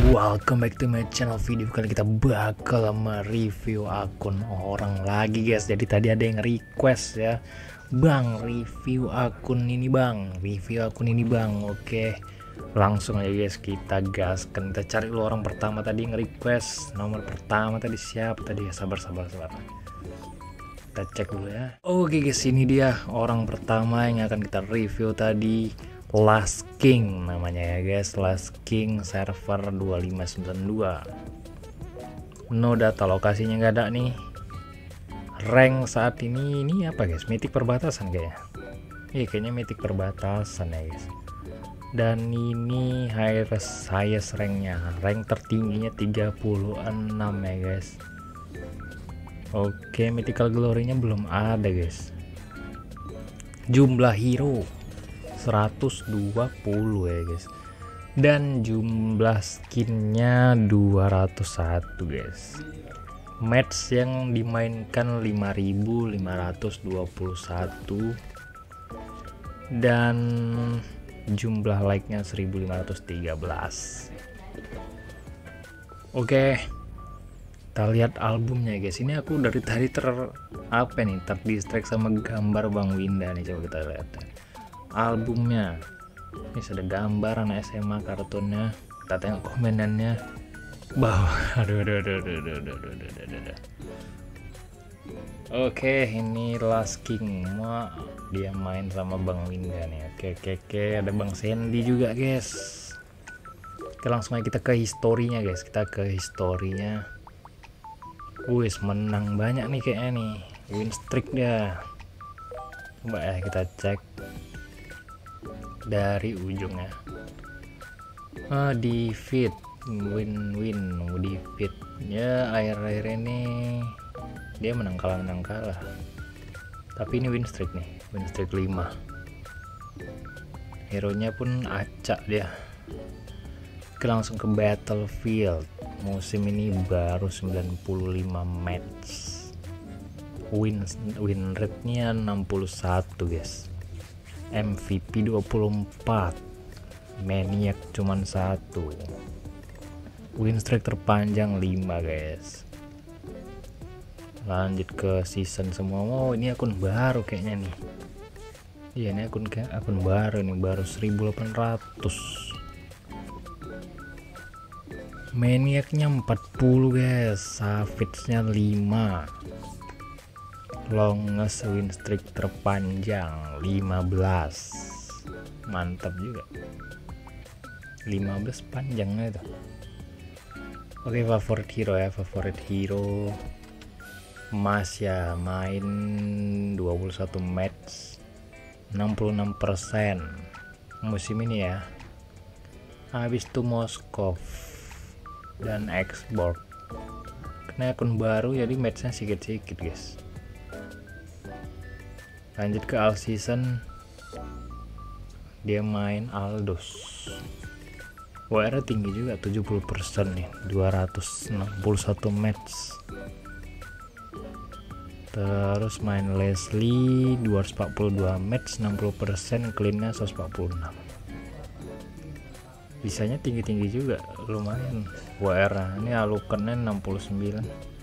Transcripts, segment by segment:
Welcome back to my channel. Video kali kita bakal mereview akun orang lagi guys. Jadi tadi ada yang request ya, Bang review akun ini bang, Oke, langsung aja guys, kita gaskan. Kita cari dulu orang pertama tadi yang request. Nomor pertama tadi siapa tadi ya? Sabar. Kita cek dulu ya. Oke guys, ini dia orang pertama yang akan kita review tadi. Last King namanya ya guys, Last King server 2592. No data, lokasinya nggak ada nih. Rank saat ini apa guys? Mythic perbatasan kayaknya. Iya kayaknya mythic perbatasan ya guys. Dan ini highest ranknya, rank tertingginya 36 ya guys. Oke, mythical glory-nya belum ada guys. Jumlah hero 120 ya guys, dan jumlah skinnya 201 guys. Match yang dimainkan 5521 dan jumlah like-nya 1513. Oke, kita lihat albumnya guys. Ini aku dari tadi terdistract sama gambar Bang Winda nih. Coba kita lihat albumnya. Ini sudah gambar anak SMA kartunnya. Kita tengok komenannya bawah. Aduh. Oke, ini Last King. Dia main sama Bang Winda nih. Oke. Ada Bang Sandy juga guys. Oke, langsung aja kita ke historinya guys. Wis, menang banyak nih kayaknya nih. Win streak dia. Coba ya kita cek dari ujungnya. Di feed win di feed ya, akhir-akhir ini dia menang kalah, tapi ini win streak 5. Hero nya pun acak dia. Oke, langsung ke battlefield. Musim ini baru 95 match, win rate nya 61 guys. MVP 24, Maniac cuman 1, win streak terpanjang 5 guys. Lanjut ke season semua. Ini akun baru kayaknya nih. Iya, ini akun baru nih, baru 1800. Maniacnya 40 guys, Savage-nya 5. Longest win streak terpanjang 15. Mantap juga, 15 panjangnya itu. Oke, favorit hero Mas ya, main 21 match, 66% musim ini ya. Habis itu Moskov dan export. Kena akun baru jadi matchnya sedikit guys. Lanjut ke all season, dia main Aldous. WR tinggi juga, 70% nih, 261 match. Terus main Leslie 242 match, 60%, cleannya 146. Bisanya tinggi juga, lumayan. WR ini alukannya 69.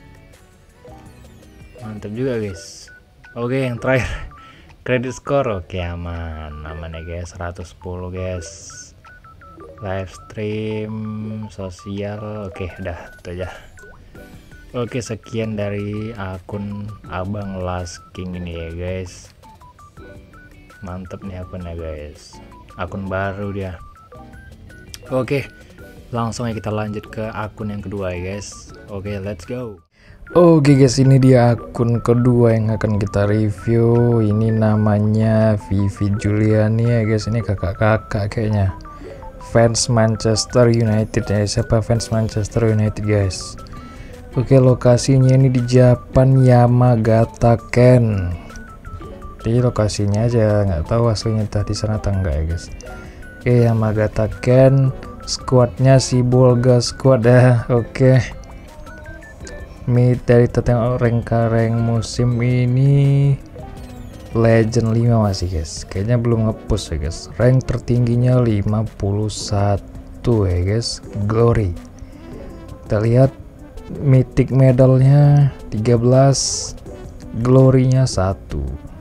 Mantap juga guys. Oke, yang terakhir credit score. Oke, aman ya guys, 110 guys. Live stream sosial. Oke, udah itu aja. Oke, sekian dari akun Abang Last King ini ya guys. Mantep nih akunnya guys, akun baru dia. Oke, langsung aja kita lanjut ke akun yang kedua ya guys. Oke, let's go. Oke guys, ini dia akun kedua yang akan kita review. Ini namanya Vivi Juliani ya guys. Ini kakak kayaknya, fans Manchester United ya. Siapa fans Manchester United guys? Oke, lokasinya ini di Japan, Yamagata Ken. Di lokasinya aja, nggak tahu aslinya tadi sana atau enggak ya guys. Oke, Yamagata Ken. Squadnya si Bolga Squad ya. Oke, dari tengok rank musim ini Legend 5 masih guys, kayaknya belum ngepush ya guys. Rank tertingginya 51 ya guys, Glory. Kita lihat mythic medalnya 13, glory-nya 1.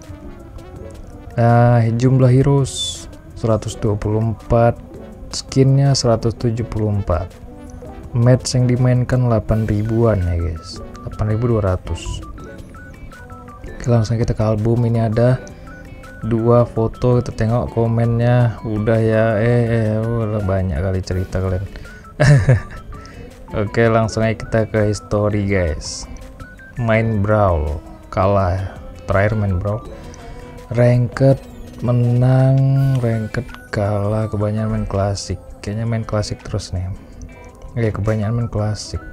Jumlah heroes 124, skinnya 174. Match yang dimainkan 8.000-an ya guys, 8.200. Oke, langsung kita ke album. Ini ada 2 foto, kita tengok komennya. Udah ya, udah banyak kali cerita kalian. Oke, langsung aja kita ke history guys. Main brawl, kalah. Terakhir main brawl, ranked menang, ranked kalah. Kebanyakan main klasik, kayaknya main klasik terus nih. Kebanyakan main klasik.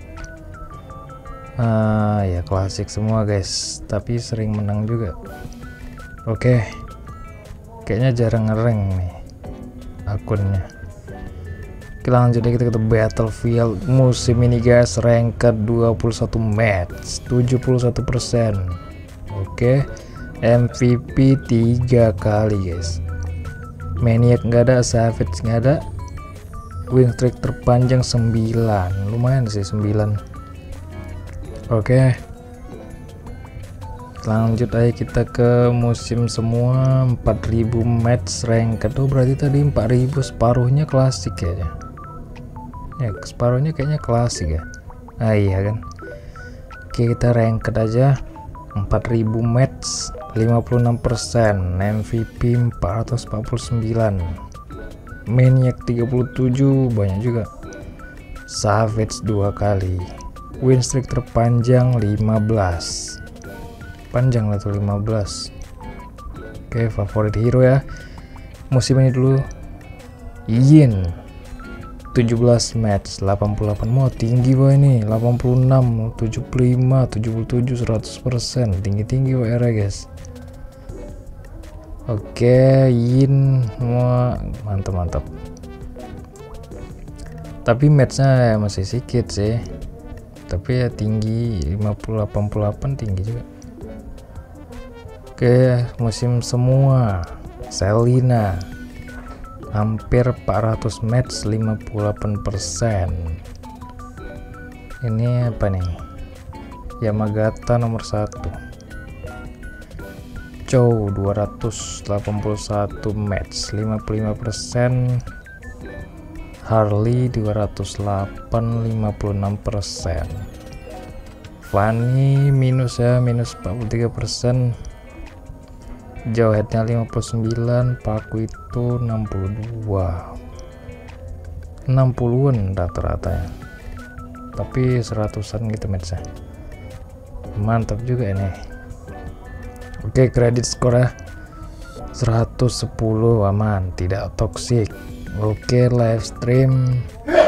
Ya klasik semua guys, tapi sering menang juga. Oke, kayaknya jarang ngereng nih akunnya. Kita lanjut lagi, kita ke Battlefield musim ini guys. Ranked 21 match, 71%. Oke, MVP 3 kali guys. Maniac nggak ada, Savage nggak ada. Win streak terpanjang 9, lumayan sih 9. Oke, lanjut aja kita ke musim semua. 4.000 match ranked. Berarti tadi 4.000 separuhnya klasik kayaknya. Ya, separuhnya kayaknya klasik ya. Iya kan. Oke, kita ranked aja. 4.000 match, 56%. MVP 449. Maniac 37, banyak juga. Savage 2 kali. Win streak terpanjang 15. Panjang lah tuh 15. Oke, favorit hero ya musim ini dulu, Yin. 17 match, 88. Mau tinggi wah ini. 86, 75, 77, 100%. Tinggi-tinggi WR ya guys. Oke, Yin. Wah, mantap. Tapi matchnya masih sedikit sih. Tapi ya tinggi, 50, 88 tinggi juga. Oke, musim semua. Selina hampir 400 match, 58%. Ini apa nih? Yamagata nomor 1. Chow 281 match, 55%. Harley 208, 56%. Fanny minus ya, minus 43%. Jawheadnya 59, Paku itu 62, 60-an rata-rata ya, tapi 100-an gitu matchnya. Mantap juga ini. Oke, kredit skor ya 110, aman, tidak toksik. Oke, live stream,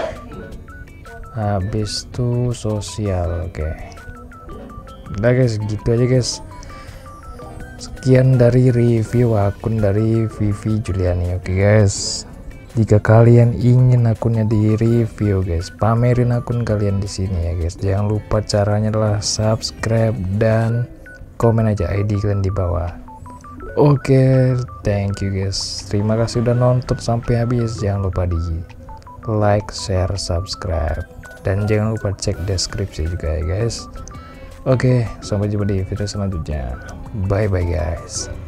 habis itu sosial. Oke, udah guys, gitu aja guys. Sekian dari review akun dari Vivi Juliani. Oke guys, jika kalian ingin akunnya di review guys, pamerin akun kalian di sini ya guys. Jangan lupa caranya adalah subscribe dan komen aja ID kalian di bawah. Oke, thank you guys. Terima kasih udah nonton sampai habis. Jangan lupa di like, share, subscribe, dan jangan lupa cek deskripsi juga ya guys. Oke, sampai jumpa di video selanjutnya. Bye bye guys.